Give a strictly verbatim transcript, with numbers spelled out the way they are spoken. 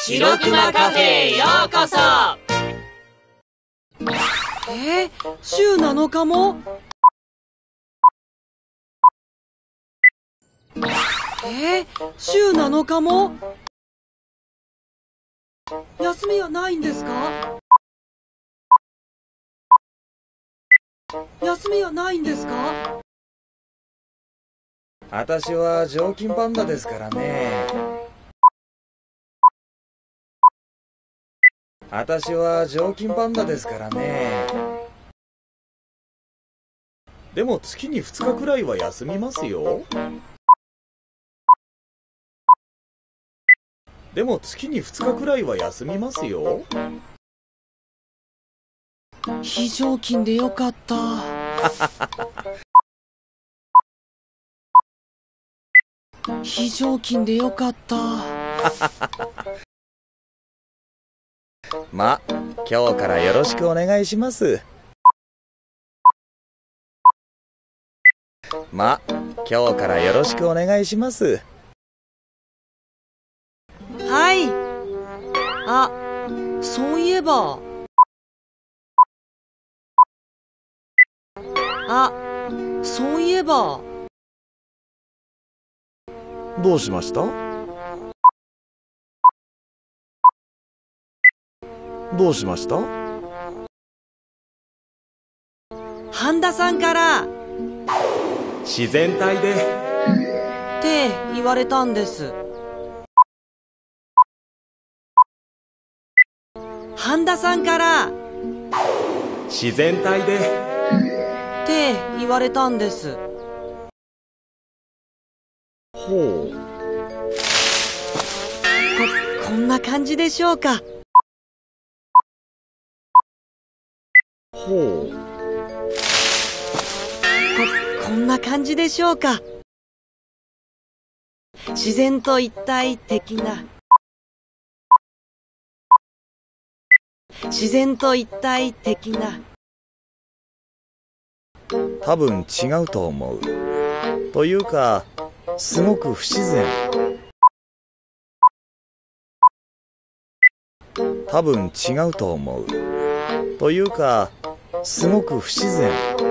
白くまカフェへようこそ。 えー、週なのかも。えー、週なのかも。休みはないんですか？休みはないんですか？ 私は常勤パンダですからね。私は常勤パンダですからね。でも月にふつかくらいは休みますよ。でも月にふつかくらいは休みますよ。 非常勤でよかった。非常勤でよかった。 ま、今日からよろしくお願いします。ま、今日からよろしくお願いします。 はい。あ、そういえば。あ、そういえば。 どうしました？どうしました？ 半田さんから自然体でって言われたんです。半田さんから自然体でって言われたんです。 ほう。 こ、こんな感じでしょうか。 ほう。 こ、こんな感じでしょうか。自然と一体的な。自然と一体的な。 多分違うと思う。というか、すごく不自然。多分違うと思う。というか、すごく不自然。